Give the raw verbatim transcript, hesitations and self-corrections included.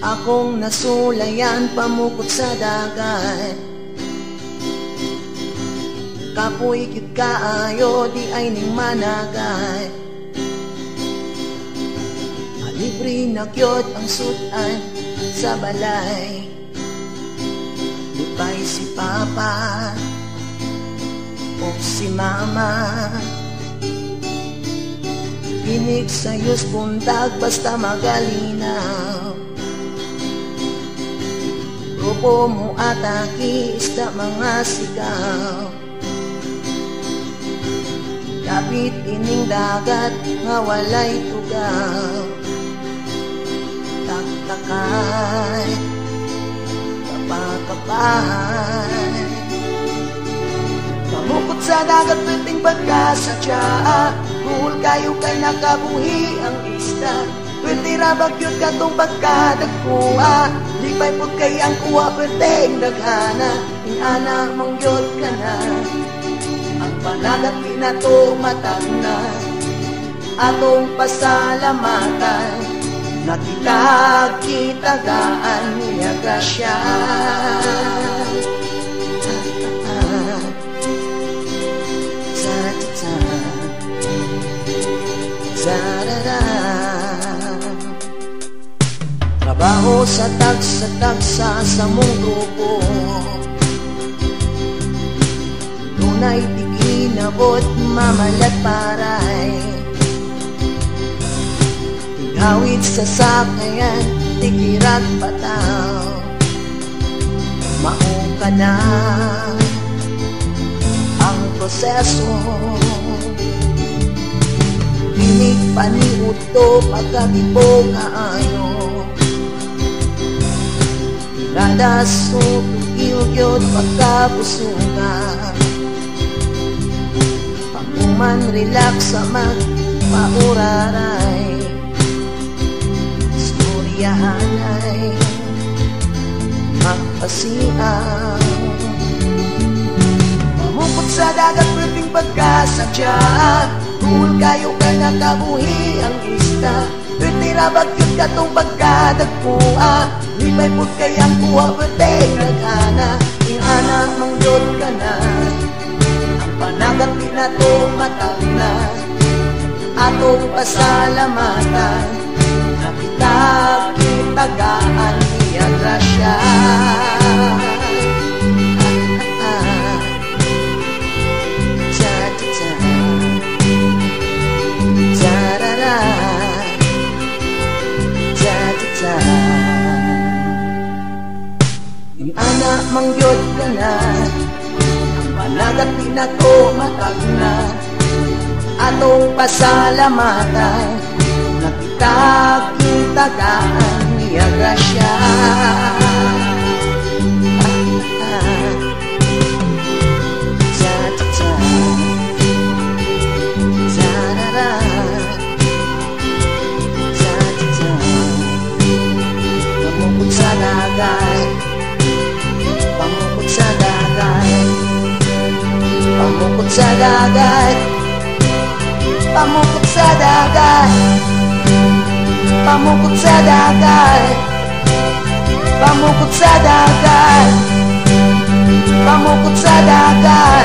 Akong nasulayan pamukot sa dagat. Kapoy gyud kaayo di ay ning managat. Libre na gyud ang sutan sa balay. Lipay si Papa o si Mama. Pinig sayos buntag basta magalinaw. Grupo mo ataki isda mga sigaw. Kapit ining dagat nga walay tugaw. Taktakan, kapakapan. Pamukot sa dagat pwedeng pagkasadya. Buhol kayo kay nakabuhi ang isda. Pwede rabag yun katong pagkadagkuha. Lipay po kay ang kuha pwedeng daghana. Inana mong yun ka na. Ang panagat pinato matag na. Atong pasalamatan. Nakitag-kitagaan niya grasya. Za-za-za, za-da-da. Trabaho sa tagsa-tagsa sa mong grupo. Tunay di ginabot mamalat paray. Awit sa sakayan, tigirat pataw. Mao ka na ang proseso. Pinig paniuto pagkagibo kaayo. Tiradas o tugiw-gyod pagkabusuga. Pagkuman relax sa magpauraray. Yahanay magpasiaw. Pamukot sa dagat pwedeng pagkasadya. Buhol kayo kay nakabuhi ang isda. Pwede rabag yun katong pagkadagkuha. Lipay po kay ang kuha pwedeng naghana. Ingana mong yun ka na. Ang panagat pinato matag na. Atong pasalamatan. Nakitag-kitagaan niya grasya. Za-za-za, za-da-da, za-za-za. Yung anak mangyod ka na. Ang panagat pinato matag na. Atong pasalamatan. Nakitag-kitagaan niya grasya. Za-za-za, za-da-da, za-za-za. Pamukot sa dagat. Pamukot sa dagat. Pamukot sa dagat. Pamukot sa dagat. Pamukot sa dagat. Pamukot sa dagat. Pamukot sa dagat.